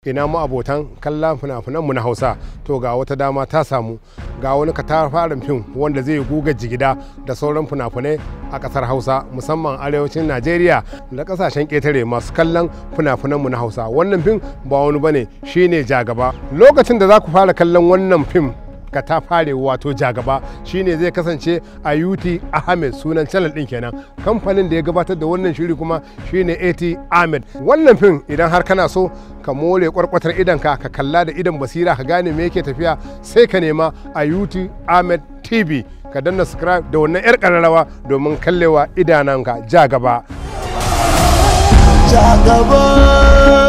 ina mu abotan kallon fina-finan mu na Hausa, to ga wata dama ta samu, ga wani katafaren fim wanda zai guga jigida da sauran fina-finai a kasar Hausa, musamman arewacin Najeriya da kasashen ƙetare masu kallon fina-finan mu na Hausa. Wannan fim ba wani bane, shine Jagaba. Lokacin da za ku fara kallon wannan fim katafare wato Jagaba shine zai kasance a UT Ahmed, sunan channel din kenan. Kamfanin da ya gabatar da wannan shiri kuma shine AT Ahmed. Wannan fim idan har kana so ka more kwarkwatar idanka ka kalla da idan basira ka gane me yake tafiya, sai ka nema a UT Ahmed TV, ka danna subscribe da wannan yar kararrawa domin kallewa idananka. Jagaba.